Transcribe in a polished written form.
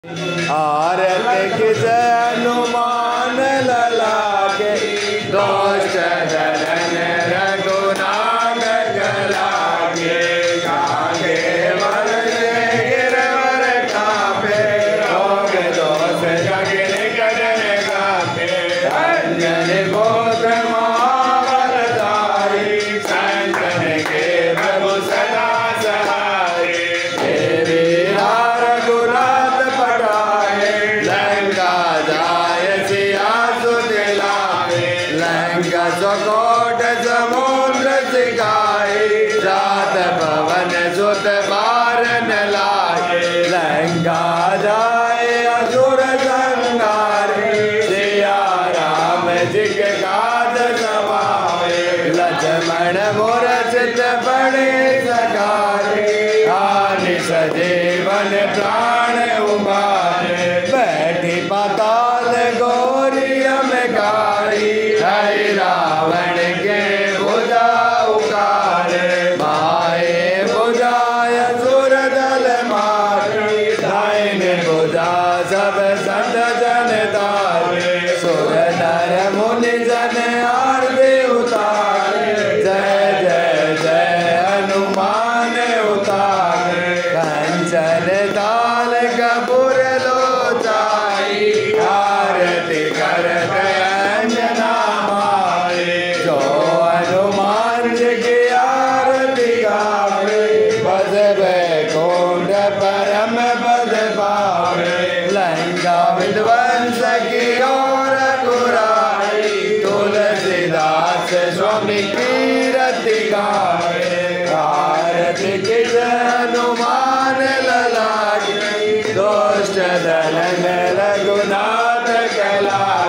आरत किस हनुमान लला के दोष दलन रघुनाथ गला के कागे वर्षे गिरवर कापे रोग दोष जगन गगन गापे अंजन गोत्र महावरदारी संतन के प्रभु सदा सहाय तेरे रघुनाथ पटाए लंका जाय सिया सुदिलाए लंका सकोट समुद्र सिखाए जात पवन सुत बारन लाए लंका जाए असुर संगारे सिया राम जी के काज समाए लक्ष्मण मूर्छित पड़े सकारे हानि सजीवन प्राण उबारे बैठी पाताल गौरिया में गाड़ी हरि रावण के भुजा उकारे माए भुजाय सुर दल मारे दाइन भुजा सब संत जन तारे सुर नर मुनि जन आरती उतारे जय जय जय हनुमान उतारे कंचन ताल कपूर लोचाई आरती करत अंजना माए जो हनुमान जी की आरती गावे बस बैकुंठ परम पद पावे लंका विध्वंस की ओर गुराई तुलसीदास स्वामी कीरति गावे आरती किस हनुमान लला की दोष दलन रघुनाथ कला